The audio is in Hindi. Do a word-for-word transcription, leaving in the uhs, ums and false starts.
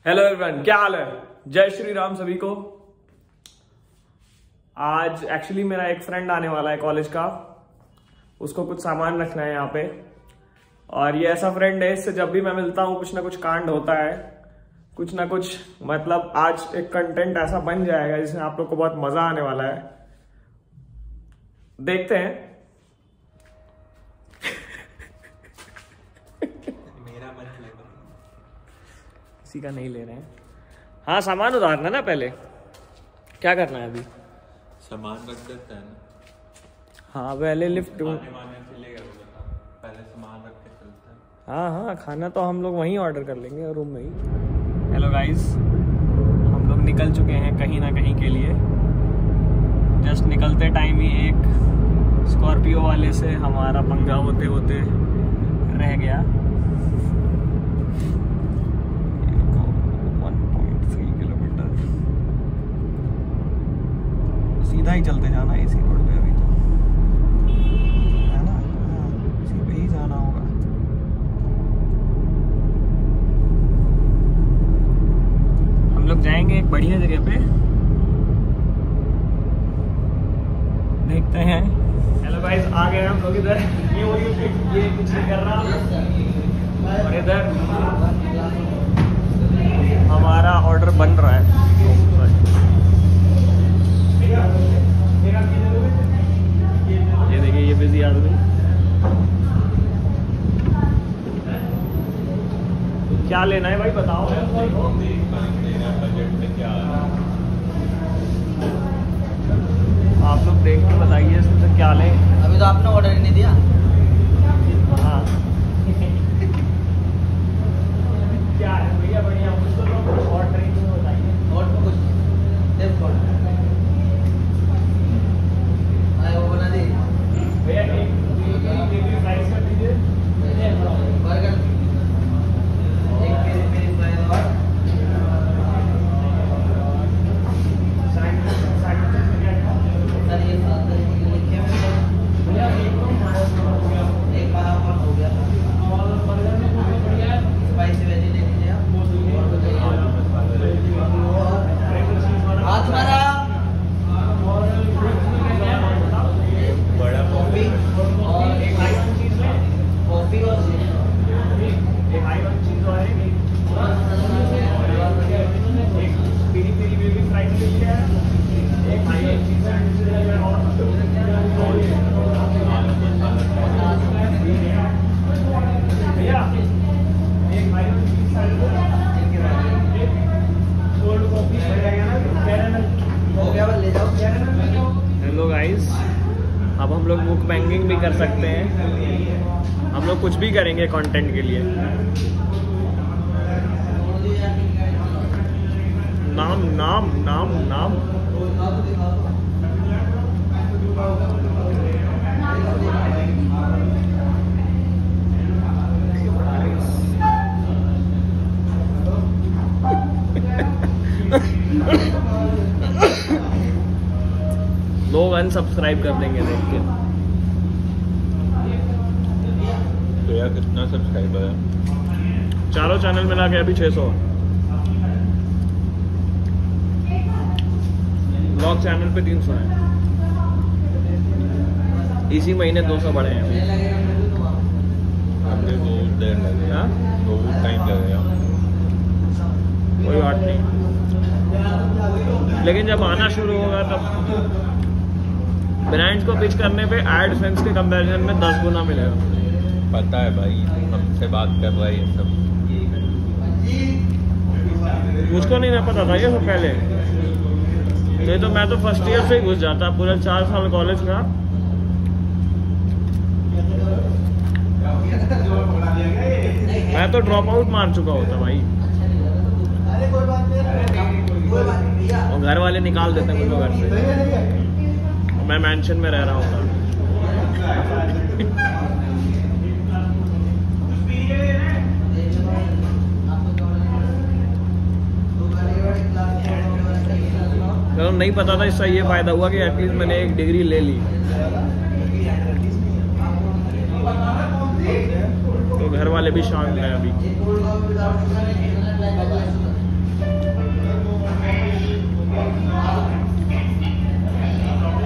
हेलो एवरीवन, क्या हाल है। जय श्री राम सभी को। आज एक्चुअली मेरा एक फ्रेंड आने वाला है कॉलेज का, उसको कुछ सामान रखना है यहाँ पे। और ये ऐसा फ्रेंड है, इससे जब भी मैं मिलता हूँ कुछ ना कुछ कांड होता है, कुछ ना कुछ। मतलब आज एक कंटेंट ऐसा बन जाएगा जिसमें आप लोग को बहुत मजा आने वाला है। देखते हैं। किसी का नहीं ले रहे हैं। हाँ, सामान उतारना ना, पहले क्या करना है अभी? सामान रख देते हैं ना। हाँ, पहले लिफ्ट पहले सामान रख के चलते हैं। हाँ हाँ, खाना तो हम लोग वहीं ऑर्डर कर लेंगे रूम में ही। हेलो गाइस, हम लोग निकल चुके हैं कहीं ना कहीं के लिए। जस्ट निकलते टाइम ही एक स्कॉर्पियो वाले से हमारा पंगा होते होते रह गया। सीधा ही चलते जाना इसी रोड पे अभी तो, है ना? हाँ, इसी पे ही जाना होगा। हम लोग जाएंगे एक बढ़िया जगह पे, देखते हैं। हेलो गाइस, आ गए हम लोग इधर। ये वो ये कुछ नहीं कर रहा, और इधर हमारा ऑर्डर बन रहा है। ये देखिए, ये बिजी आदमी। क्या लेना है भाई, बताओ। आप लोग देख के बताइए इसमें से क्या लें। अभी तो आपने ऑर्डर ही नहीं दिया। हाँ क्या है भैया, बढ़िया कुछ तो और ट्रेन में बताइए। और तो कुछ सिर्फ वो बना दी भैया, एक प्राइस कर दीजिए। बर्गर एक पेरी पेरी फ्राई और सर ये सात लिखे हुए भैया। एक एक पाव हो गया और बर्गर में बहुत बढ़िया है। स्पाइसी वेजी ले लीजिए आप। और बताइए हाथ मारा बड़ा कॉफी और एक हाई वन चीज में कॉफी और एक हाई वन चीज और एक एक पेरी पेरी बेबी फ्राई लीजिए, एक हाई वन चीज और भैया एक हाई वन चीज एक कोल्ड कॉफी हो गया, ले जाओ। हेलो गाइस, अब हम लोग बुक बैंकिंग भी कर सकते हैं। हम लोग कुछ भी करेंगे कंटेंट के लिए। नाम नाम नाम नाम लोग अनसब्सक्राइब कर देंगे देख के। तो यार कितना सब्सक्राइबर है? चारों चैनल मिला के अभी छह सौ। ब्लॉग चैनल पे तीन सौ है। इसी महीने दो सौ बढ़े हैं। हमने बहुत देर लगेगा, बहुत टाइम लगेगा। कोई बात नहीं, लेकिन जब आना शुरू होगा तब ब्रांड्स को पिच करने पे एडसेंस के कंपैरिजन में दस गुना मिलेगा। पता है भाई, हमसे बात कर रहा है ये सब। मुझको नहीं ना पता था ये सब पहले। नहीं तो मैं तो फर्स्ट ईयर से ही घुस जाता, पूरा चार साल कॉलेज का। मैं तो ड्रॉप आउट मार चुका होता भाई, और घर वाले निकाल देते मुझे घर से। मैं मेंशन में रह रहा होता। चलो, नहीं पता था, इससे ये फायदा हुआ कि एटलीस्ट मैंने एक डिग्री ले ली। तो घर वाले भी शांत हैं अभी।